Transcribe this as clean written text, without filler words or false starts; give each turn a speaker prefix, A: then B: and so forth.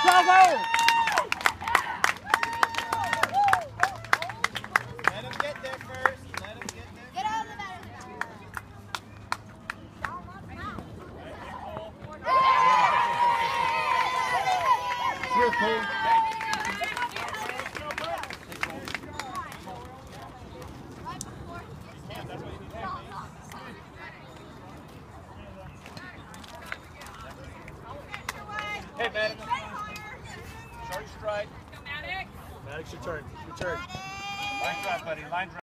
A: Bravo!
B: Let him get there first. Let him get there.
C: Get out of the batter.
A: Here, Cole.
B: Hey, Maddox. Short strike.
D: Maddox, your turn. Your turn.
B: Line drive, buddy. Line drive.